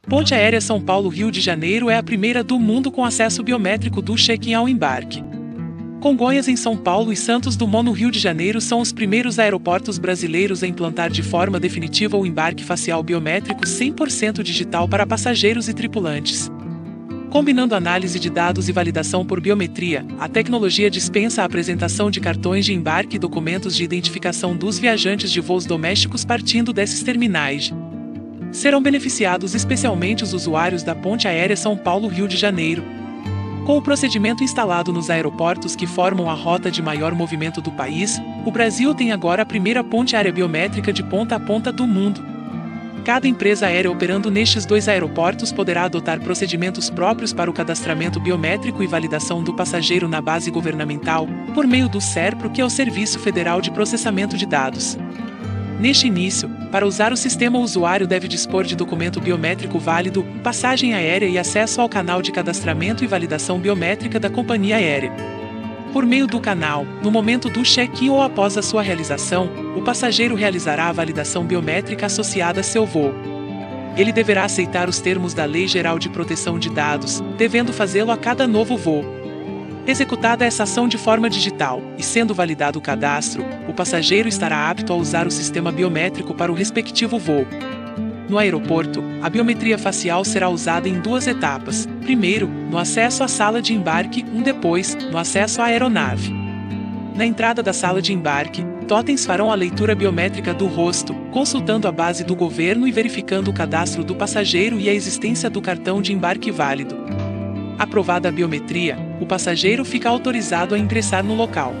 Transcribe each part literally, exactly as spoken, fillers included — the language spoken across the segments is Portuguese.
Ponte Aérea São Paulo-Rio de Janeiro é a primeira do mundo com acesso biométrico do check-in ao embarque. Congonhas em São Paulo e Santos Dumont no Rio de Janeiro são os primeiros aeroportos brasileiros a implantar de forma definitiva o embarque facial biométrico cem por cento digital para passageiros e tripulantes. Combinando análise de dados e validação por biometria, a tecnologia dispensa a apresentação de cartões de embarque e documentos de identificação dos viajantes de voos domésticos partindo desses terminais. Serão beneficiados especialmente os usuários da Ponte Aérea São Paulo-Rio de Janeiro. Com o procedimento instalado nos aeroportos que formam a rota de maior movimento do país, o Brasil tem agora a primeira ponte aérea biométrica de ponta a ponta do mundo. Cada empresa aérea operando nestes dois aeroportos poderá adotar procedimentos próprios para o cadastramento biométrico e validação do passageiro na base governamental, por meio do SERPRO, que é o Serviço Federal de Processamento de Dados. Neste início, para usar o sistema, o usuário deve dispor de documento biométrico válido, passagem aérea e acesso ao canal de cadastramento e validação biométrica da companhia aérea. Por meio do canal, no momento do check-in ou após a sua realização, o passageiro realizará a validação biométrica associada a seu voo. Ele deverá aceitar os termos da Lei Geral de Proteção de Dados, devendo fazê-lo a cada novo voo. Executada essa ação de forma digital, e sendo validado o cadastro, o passageiro estará apto a usar o sistema biométrico para o respectivo voo. No aeroporto, a biometria facial será usada em duas etapas: primeiro, no acesso à sala de embarque, um depois, no acesso à aeronave. Na entrada da sala de embarque, totens farão a leitura biométrica do rosto, consultando a base do governo e verificando o cadastro do passageiro e a existência do cartão de embarque válido. Aprovada a biometria, o passageiro fica autorizado a ingressar no local.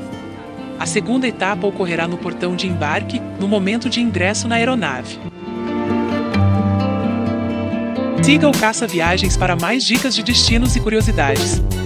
A segunda etapa ocorrerá no portão de embarque, no momento de ingresso na aeronave. Siga o Caça Viagens para mais dicas de destinos e curiosidades.